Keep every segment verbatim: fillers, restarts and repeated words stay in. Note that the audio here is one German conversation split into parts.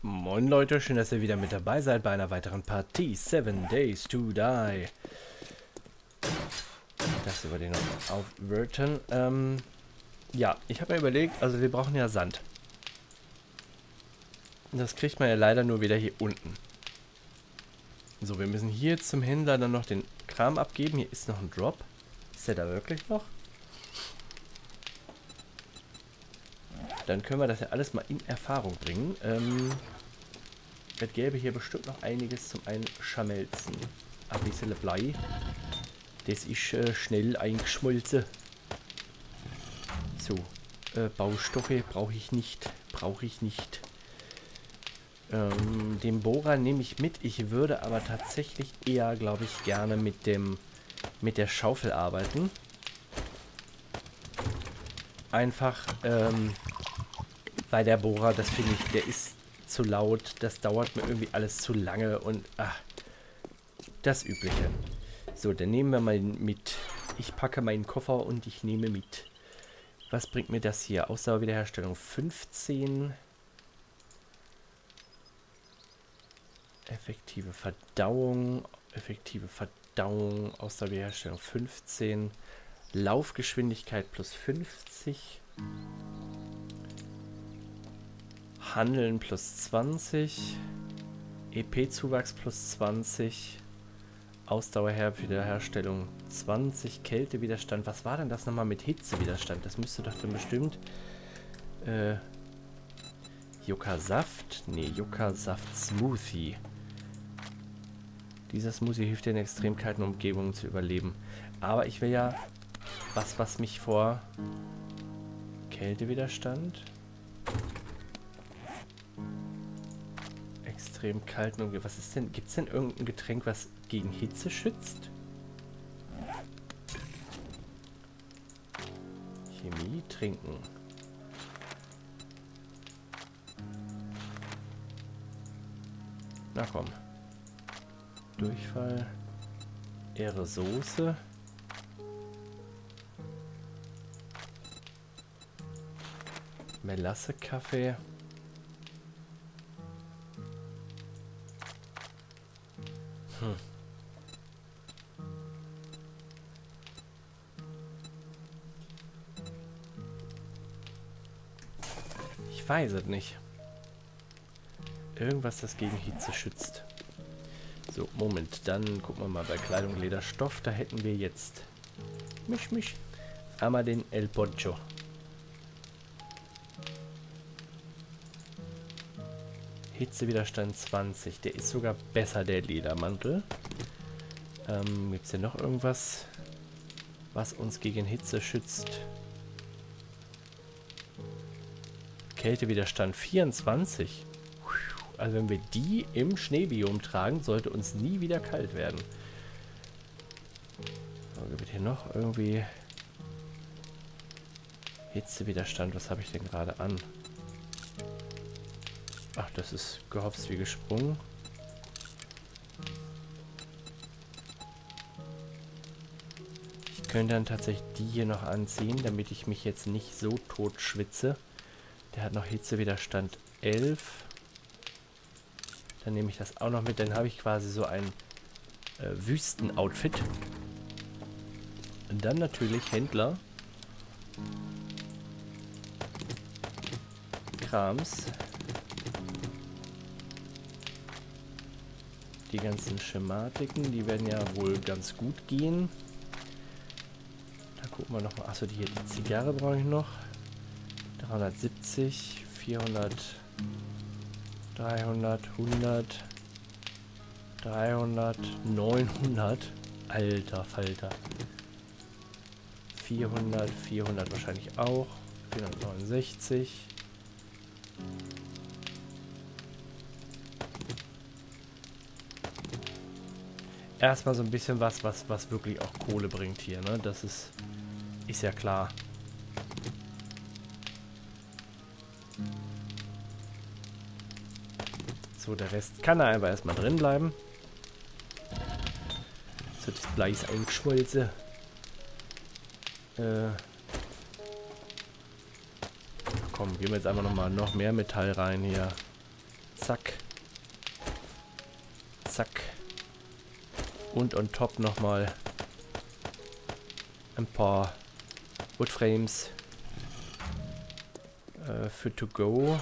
Moin Leute, schön, dass ihr wieder mit dabei seid bei einer weiteren Partie Seven Days to Die. Das über den noch aufwörtern. Ähm, ja, ich habe mir überlegt, also wir brauchen ja Sand. Das kriegt man ja leider nur wieder hier unten. So, wir müssen hier zum Händler dann noch den Kram abgeben. Hier ist noch ein Drop. Ist der da wirklich noch? Dann können wir das ja alles mal in Erfahrung bringen. Ähm, es gäbe hier bestimmt noch einiges zum Einschmelzen. Ein bisschen Blei. Das ist äh, schnell eingeschmolzen. So, äh, Baustoffe brauche ich nicht. Brauche ich nicht. Ähm, den Bohrer nehme ich mit. Ich würde aber tatsächlich eher, glaube ich, gerne mit dem mit der Schaufel arbeiten. Einfach, ähm, weil der Bohrer, das finde ich, der ist zu laut. Das dauert mir irgendwie alles zu lange und ach, das Übliche. So, dann nehmen wir mal mit. Ich packe meinen Koffer und ich nehme mit. Was bringt mir das hier? Ausdauerwiederherstellung fünfzehn. Effektive Verdauung. Effektive Verdauung. Ausdauerwiederherstellung fünfzehn. Laufgeschwindigkeit plus fünfzig. Handeln plus zwanzig. E P-Zuwachs plus zwanzig. Ausdauerwiederherstellung zwanzig. Kältewiderstand. Was war denn das nochmal mit Hitzewiderstand? Das müsste doch dann bestimmt... Äh, Yucca-Saft? Nee, Yucca-Saft-Smoothie. Dieser Smoothie hilft dir in extrem kalten Umgebungen zu überleben. Aber ich will ja was, was mich vor Kältewiderstand... Extrem kalten Umgebungen... Was ist denn... Gibt es denn irgendein Getränk, was gegen Hitze schützt? Chemie, trinken. Na komm. Durchfall. Ehre Soße. Melasse Kaffee. Hm. Ich weiß es nicht. Irgendwas, das gegen Hitze schützt. So, Moment. Dann gucken wir mal bei Kleidung, Leder, Stoff. Da hätten wir jetzt... Misch, misch. Einmal den El Poncho. Hitzewiderstand zwanzig. Der ist sogar besser, der Ledermantel. Ähm, gibt es denn noch irgendwas, was uns gegen Hitze schützt? Kältewiderstand vierundzwanzig. Also wenn wir die im Schneebiom tragen, sollte uns nie wieder kalt werden. So, gibt es hier noch irgendwie Hitzewiderstand? Was habe ich denn gerade an? Ach, das ist gehopst wie gesprungen. Ich könnte dann tatsächlich die hier noch anziehen, damit ich mich jetzt nicht so tot schwitze. Der hat noch Hitzewiderstand elf. Dann nehme ich das auch noch mit. Dann habe ich quasi so ein äh, Wüsten-Outfit. Und dann natürlich Händler. Krams. Die ganzen Schematiken, die werden ja wohl ganz gut gehen. Da gucken wir nochmal. Achso, die hier, die Zigarre brauche ich noch. dreihundertsiebzig, vierhundert, dreihundert, hundert, dreihundert, neunhundert. Alter Falter. vierhundert, vierhundert wahrscheinlich auch. vierhundertneunundsechzig. Erstmal so ein bisschen was, was, was wirklich auch Kohle bringt hier, ne? Das ist, ist ja klar. So, der Rest kann da einfach erstmal drin bleiben. So, das Blei ist eingeschmolzen. Äh. Komm, geben wir jetzt einfach nochmal noch mehr Metall rein hier. Zack. Zack. Zack. Und on top nochmal ein paar Woodframes äh, für to go.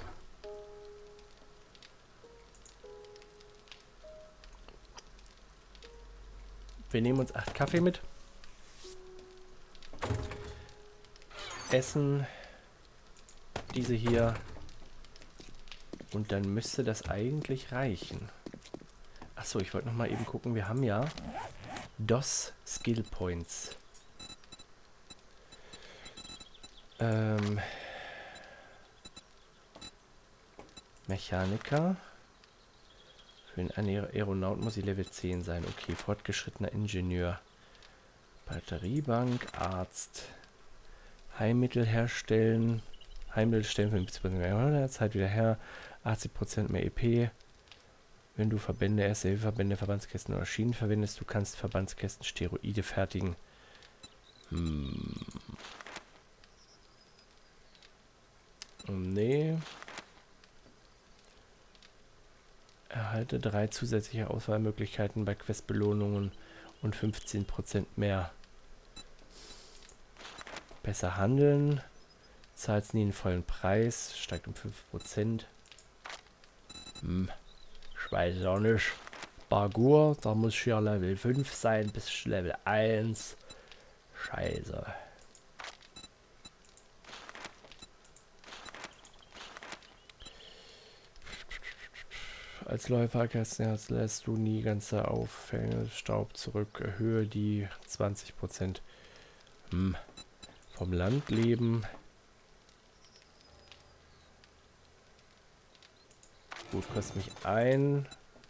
Wir nehmen uns acht Kaffee mit. Essen diese hier. Und dann müsste das eigentlich reichen. Achso, ich wollte noch mal eben gucken. Wir haben ja D O S Skill Points. Ähm, Mechaniker. Für einen Aeronaut muss ich Level zehn sein. Okay, fortgeschrittener Ingenieur. Batteriebank, Arzt. Heilmittel herstellen. Heilmittel stellen für fünfzig Prozent mehr Zeit wieder her. achtzig Prozent mehr E P. Wenn du Verbände, Erste Hilfe, Verbände, Verbandskästen oder Schienen verwendest, du kannst Verbandskästen Steroide fertigen. Hm. Nee. Erhalte drei zusätzliche Auswahlmöglichkeiten bei Questbelohnungen und fünfzehn Prozent mehr. Besser handeln. Zahlst nie den vollen Preis. Steigt um fünf Prozent. Hm. Ich weiß auch nicht. Bargur, da muss ich ja Level fünf sein bis Level eins. Scheiße. Als Läufer lässt du nie ganze Auffänge Staub zurück. Erhöhe die zwanzig Prozent hm. vom Landleben. Gut, kostet mich ein.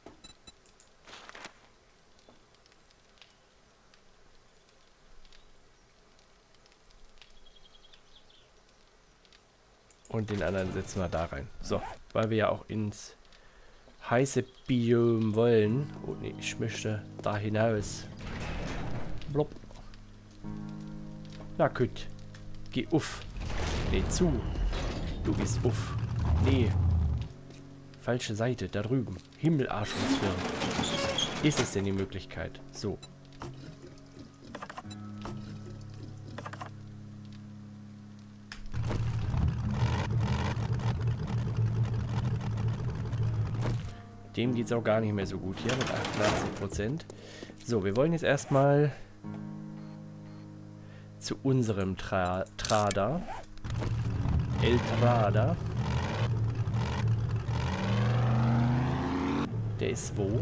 Und den anderen setzen wir da rein. So, weil wir ja auch ins heiße Biom wollen. Oh ne, ich möchte da hinaus. Blop. Na gut. Geh uff. Nee, zu. Du gehst uff. Nee. Falsche Seite, da drüben. Himmelarsch und Zwirn. Ist es denn die Möglichkeit? So. Dem geht es auch gar nicht mehr so gut hier mit achtundachtzig Prozent. So, wir wollen jetzt erstmal zu unserem Tra Trader. El Trader. Der ist wo?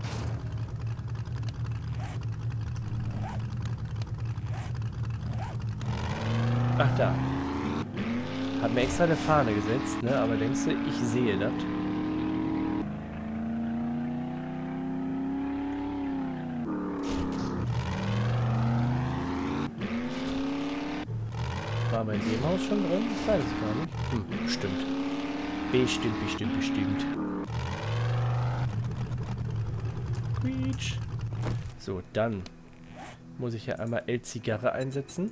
Ach, da. Hab mir extra eine Fahne gesetzt, ne? Aber denkst du, ich sehe das? War wir in dem Haus schon drin? Ich weiß es gar nicht. Hm, bestimmt. Bestimmt, bestimmt, bestimmt. Quietsch. So, dann muss ich ja einmal El-Zigarre einsetzen.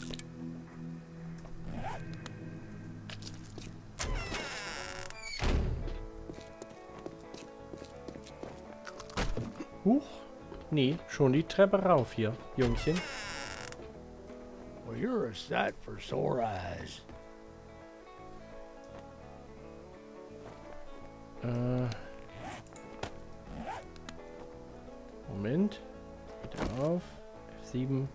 Huch. Nee, schon die Treppe rauf hier, Jungchen. Well, you're a sight for sore eyes. Äh. Moment. Wieder auf. F sieben.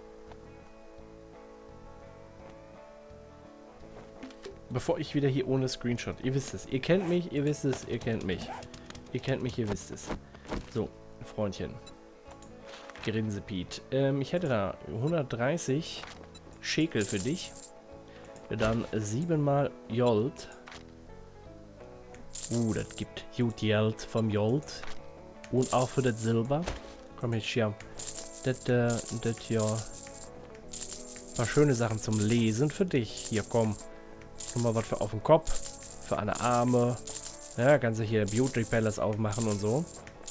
Bevor ich wieder hier ohne Screenshot. Ihr wisst es. Ihr kennt mich, ihr wisst es, ihr kennt mich. Ihr kennt mich, ihr wisst es. So, Freundchen. Grinsepiet. Ähm, ich hätte da hundertdreißig Schekel für dich. Dann siebenmal Jolt. Uh, das gibt gut Geld vom Jolt. Und auch für das Silber. Komm jetzt hier. Das, äh, das hier. Ein paar schöne Sachen zum Lesen für dich. Hier, komm. Nochmal was für auf den Kopf. Für eine Arme. Ja, kannst du hier Beauty Palace aufmachen und so.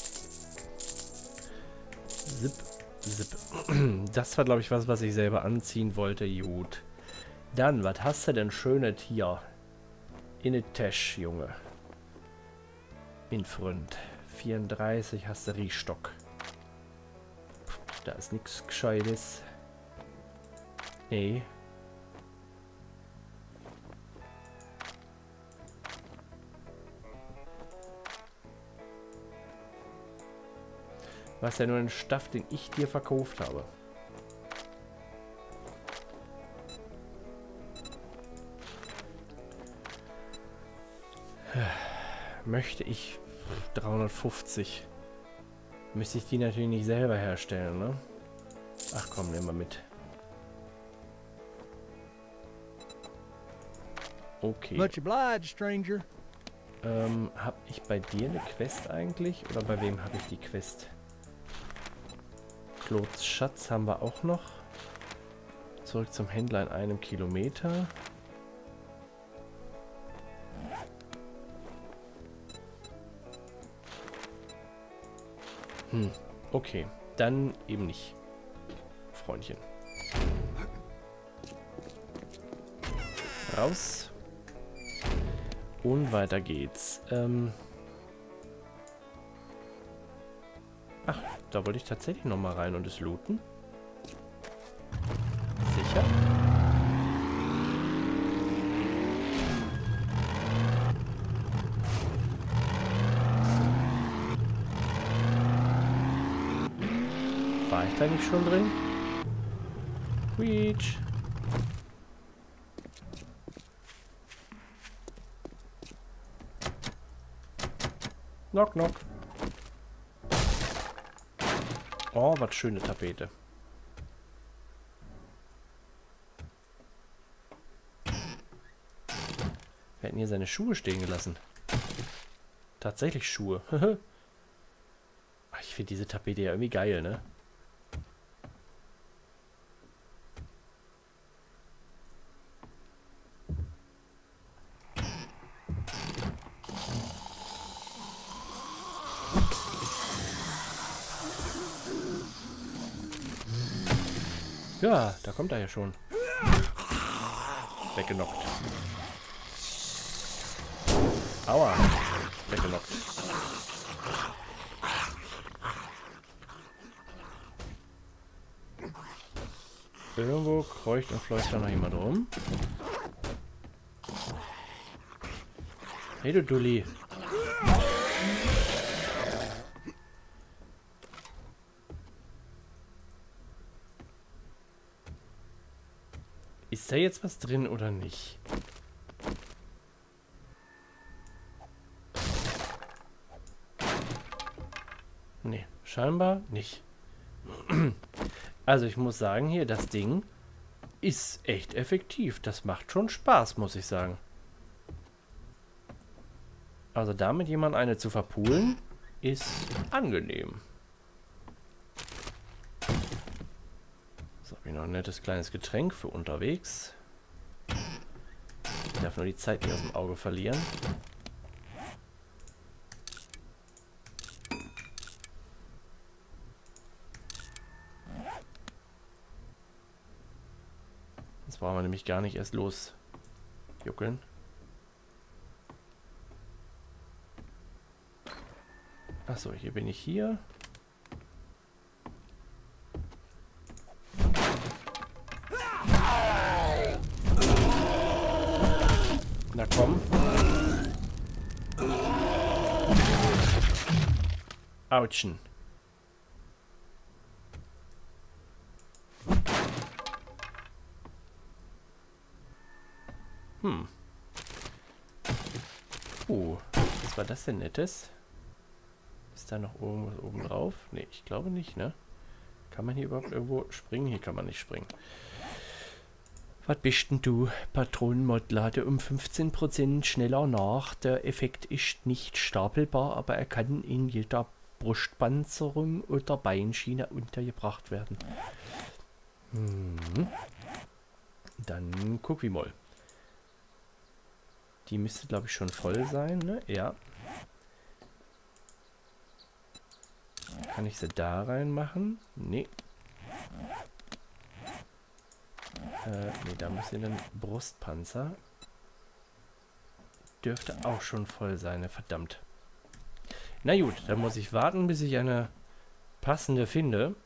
Zip, zip. Das war, glaube ich, was, was ich selber anziehen wollte. Gut. Dann, was hast du denn Schönes hier? In der Tasche, Junge. In Front. vierunddreißig hast du Riechstock. Da ist nichts Gescheites. Nee. Was ja nur ein Staff, den ich dir verkauft habe. Möchte ich dreihundertfünfzig. Müsste ich die natürlich nicht selber herstellen, ne? Ach komm, nehmen wir mit. Okay. Much obliged, stranger. Ähm, hab ich bei dir eine Quest eigentlich? Oder bei wem habe ich die Quest? Claudes Schatz haben wir auch noch. Zurück zum Händler in einem Kilometer. Hm, okay. Dann eben nicht. Freundchen. Raus. Und weiter geht's. Ähm Ach, da wollte ich tatsächlich noch mal rein und es looten. Sicher? War ich da nicht schon drin? Quietsch. Knock, knock. Oh, was schöne Tapete. Wir hätten hier seine Schuhe stehen gelassen. Tatsächlich Schuhe. Ich finde diese Tapete ja irgendwie geil, ne? Ja, da kommt er ja schon. Weggenockt. Aua. Weggenockt. Irgendwo kreucht und fleucht da noch jemand rum. Hey du Dulli. Ist da jetzt was drin oder nicht? Nee, scheinbar nicht. Also ich muss sagen, hier, das Ding ist echt effektiv. Das macht schon Spaß, muss ich sagen. Also damit jemand eine zu verpulen, ist angenehm. So, habe ich noch ein nettes kleines Getränk für unterwegs. Ich darf nur die Zeit nicht aus dem Auge verlieren. Jetzt brauchen wir nämlich gar nicht erst losjuckeln. Achso, hier bin ich hier. Na komm. Autschen. Hm. Uh, was war das denn Nettes? Ist da noch irgendwas oben drauf? Ne, ich glaube nicht, ne? Kann man hier überhaupt irgendwo springen? Hier kann man nicht springen. Was bist denn du? Patronenmod lade um fünfzehn Prozent schneller nach. Der Effekt ist nicht stapelbar, aber er kann in jeder Brustpanzerung oder Beinschiene untergebracht werden. Hm. Dann guck wie mal. Die müsste, glaube ich, schon voll sein, ne? Ja. Kann ich sie da reinmachen? Nee. Äh, nee, da muss sie dann Brustpanzer. Dürfte auch schon voll sein, ne? Verdammt. Na gut, dann muss ich warten, bis ich eine passende finde.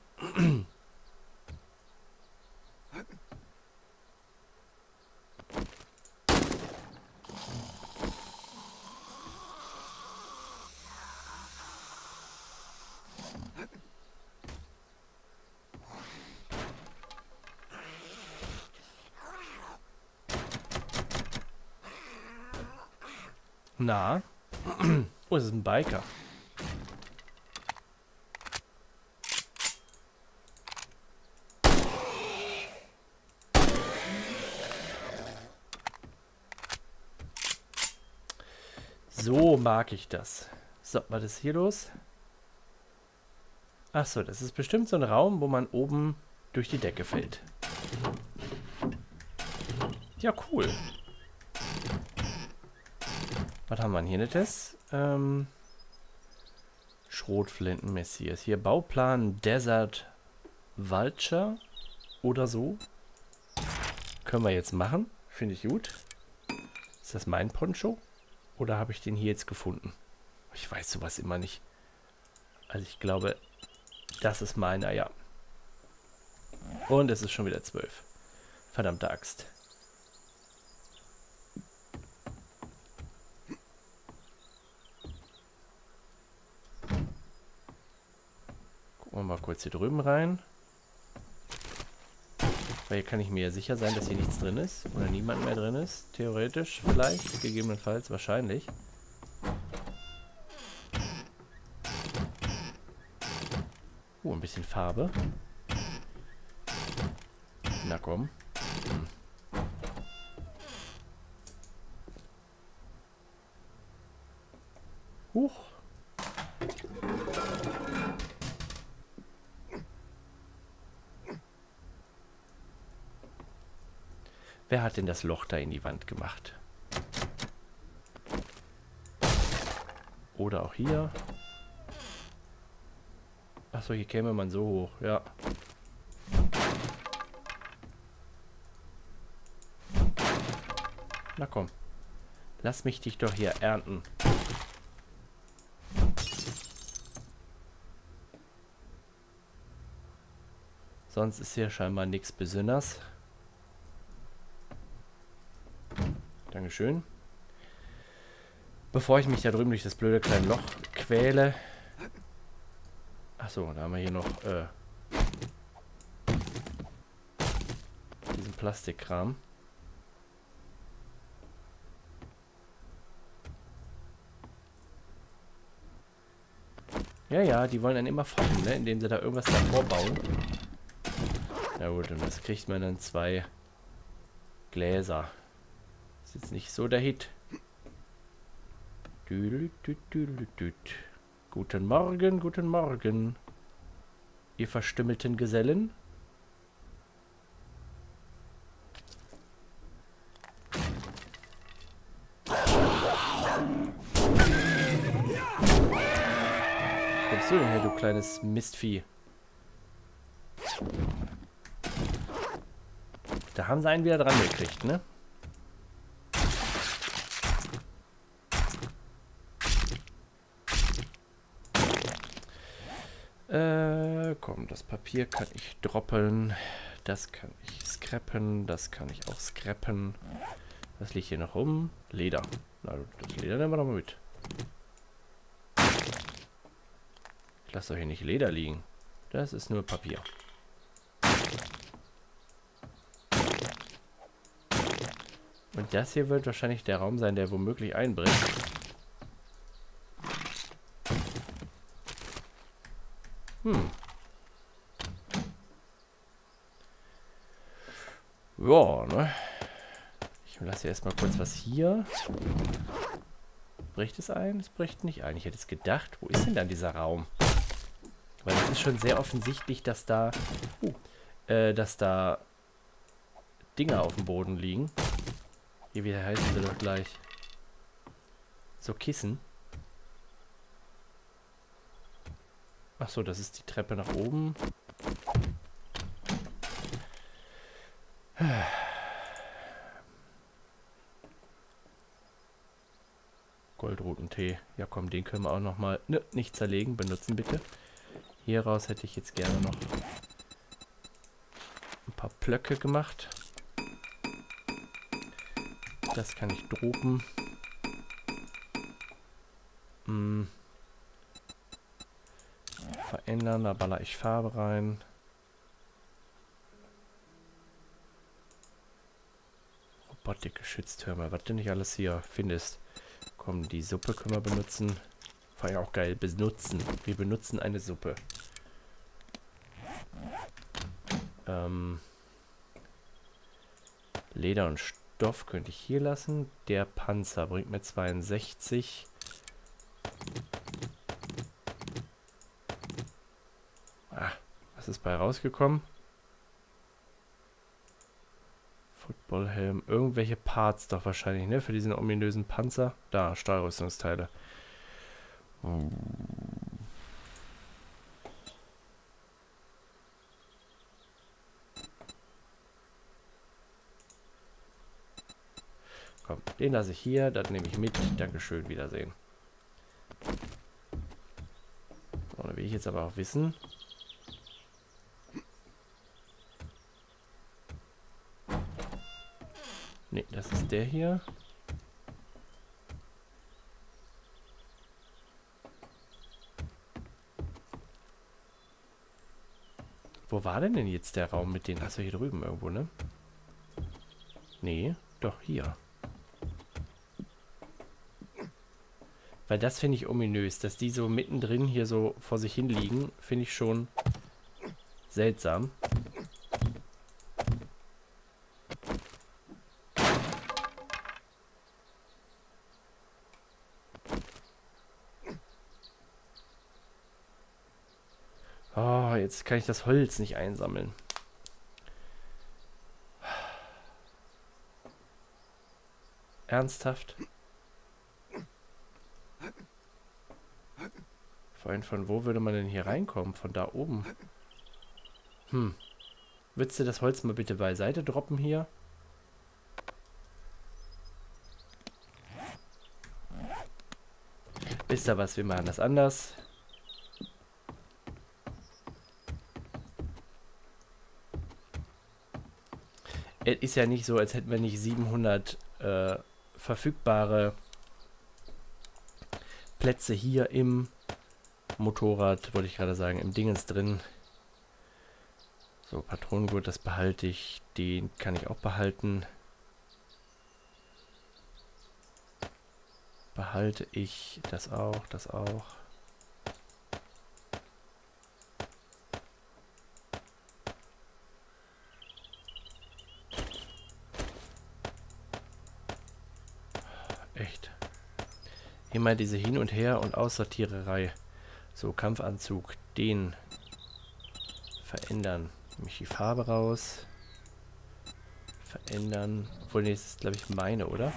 Na? Oh, es ist ein Biker. So mag ich das. So, was ist hier los? Achso, das ist bestimmt so ein Raum, wo man oben durch die Decke fällt. Ja, cool. Was haben wir hier nicht? Ähm, Schrotflinten-Messias. Hier Bauplan Desert Vulture oder so. Können wir jetzt machen. Finde ich gut. Ist das mein Poncho? Oder habe ich den hier jetzt gefunden? Ich weiß sowas immer nicht. Also ich glaube, das ist meiner, ja. Und es ist schon wieder zwölf. Verdammte Axt. Gucken wir mal kurz hier drüben rein. Weil hier kann ich mir ja sicher sein, dass hier nichts drin ist. Oder niemand mehr drin ist. Theoretisch vielleicht. Gegebenenfalls. Wahrscheinlich. Oh, ein bisschen Farbe. Na komm. Hm. Huch. Wer hat denn das Loch da in die Wand gemacht? Oder auch hier. Achso, hier käme man so hoch, ja. Na komm. Lass mich dich doch hier ernten. Sonst ist hier scheinbar nichts Besonderes. Dankeschön. Bevor ich mich da drüben durch das blöde kleine Loch quäle. Achso, da haben wir hier noch äh, diesen Plastikkram. Ja, ja, die wollen dann immer foppen, ne? Indem sie da irgendwas davor bauen. Na gut, und das kriegt man dann zwei Gläser. Ist jetzt nicht so der Hit. Guten Morgen, guten Morgen. Ihr verstümmelten Gesellen. Kommst du denn her, du kleines Mistvieh? Da haben sie einen wieder dran gekriegt, ne? Äh, komm, das Papier kann ich droppeln. Das kann ich scrappen. Das kann ich auch scrappen. Was liegt hier noch rum? Leder. Na, das Leder nehmen wir doch mal mit. Ich lasse doch hier nicht Leder liegen. Das ist nur Papier. Und das hier wird wahrscheinlich der Raum sein, der womöglich einbricht. Hm. Ja, ne? Ich lasse erstmal kurz was hier. Bricht es ein? Es bricht nicht ein. Ich hätte es gedacht. Wo ist denn dann dieser Raum? Weil es ist schon sehr offensichtlich, dass da... Uh, äh, dass da... Dinger auf dem Boden liegen. Hier, wie heißen sie doch gleich? So Kissen. Ach so, das ist die Treppe nach oben. Goldrutentee. Ja komm, den können wir auch nochmal ne, nicht zerlegen. Benutzen bitte. Hier raus hätte ich jetzt gerne noch ein paar Plöcke gemacht. Das kann ich dropen. Hm. Verändern, da baller ich Farbe rein. Robotik-Geschütztürme, was du nicht alles hier findest. Komm, die Suppe können wir benutzen. Vor allem auch geil, benutzen. Wir benutzen eine Suppe. Ähm, Leder und Stoff könnte ich hier lassen. Der Panzer bringt mir zweiundsechzig. Ah, was ist bei rausgekommen? Footballhelm. Irgendwelche Parts doch wahrscheinlich, ne? Für diesen ominösen Panzer. Da, Stahlrüstungsteile. Oh. Komm, den lasse ich hier. Das nehme ich mit. Dankeschön, Wiedersehen. So, dann will ich jetzt aber auch wissen. Ne, das ist der hier. Wo war denn denn jetzt der Raum mit denen? Hast du hier drüben irgendwo, ne? Nee, doch hier. Weil das finde ich ominös, dass die so mittendrin hier so vor sich hin liegen, finde ich schon seltsam. Oh, jetzt kann ich das Holz nicht einsammeln. Ernsthaft? Vorhin, von wo würde man denn hier reinkommen? Von da oben. Hm. Würdest du das Holz mal bitte beiseite droppen hier? Wisst ihr was? Wir machen das anders. Es ist ja nicht so, als hätten wir nicht siebenhundert äh, verfügbare Plätze hier im Motorrad, wollte ich gerade sagen, im Dingens drin. So, Patronengurt, das behalte ich. Den kann ich auch behalten. Behalte ich das auch, das auch. Echt. Immer diese Hin- und Her- und Aussortiererei. So, Kampfanzug, den verändern. Nehme ich die Farbe raus. Verändern. Obwohl, nee, das ist, glaube ich, meine, oder?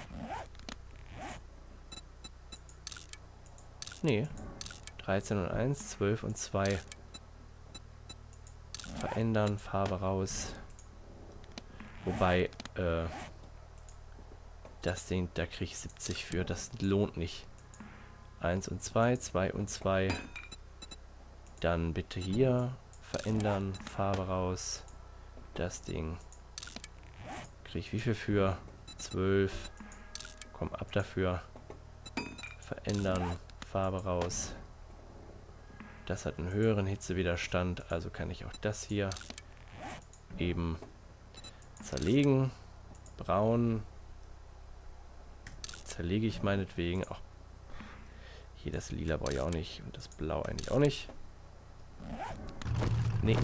Nee. dreizehn und eins, zwölf und zwei. Verändern, Farbe raus. Wobei, äh, das Ding, da kriege ich siebzig für. Das lohnt nicht. eins und zwei, zwei und zwei. Dann bitte hier verändern, Farbe raus. Das Ding. Kriege ich wie viel für? zwölf. Komm, ab dafür. Verändern, Farbe raus. Das hat einen höheren Hitzewiderstand, also kann ich auch das hier eben zerlegen. Braun. Zerlege ich meinetwegen auch. Hier das Lila brauche ich auch nicht und das Blau eigentlich auch nicht. Nee.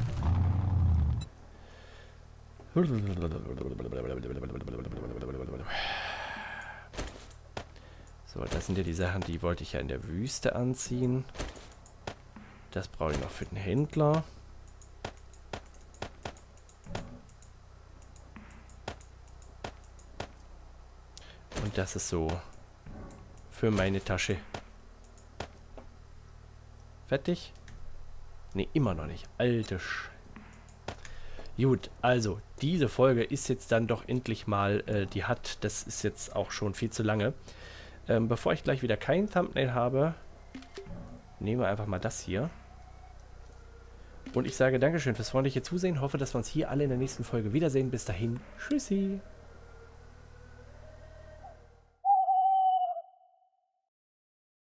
So, das sind ja die Sachen, die wollte ich ja in der Wüste anziehen. Das brauche ich noch für den Händler. Und das ist so für meine Tasche. Fertig? Ne, immer noch nicht. Alte Sch... Gut, also, diese Folge ist jetzt dann doch endlich mal, äh, die hat, das ist jetzt auch schon viel zu lange. Ähm, bevor ich gleich wieder kein Thumbnail habe, nehmen wir einfach mal das hier. Und ich sage Dankeschön fürs freundliche Zusehen. Hoffe, dass wir uns hier alle in der nächsten Folge wiedersehen. Bis dahin. Tschüssi.